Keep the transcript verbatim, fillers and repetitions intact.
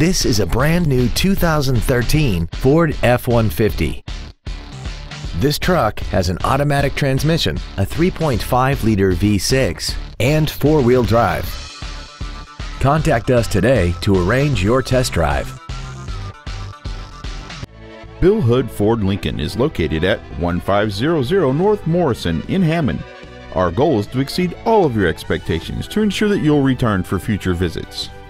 This is a brand new two thousand thirteen Ford F one fifty. This truck has an automatic transmission, a three point five liter V six, and four-wheel drive. Contact us today to arrange your test drive. Bill Hood Ford Lincoln is located at one five zero zero North Morrison in Hammond. Our goal is to exceed all of your expectations to ensure that you'll return for future visits.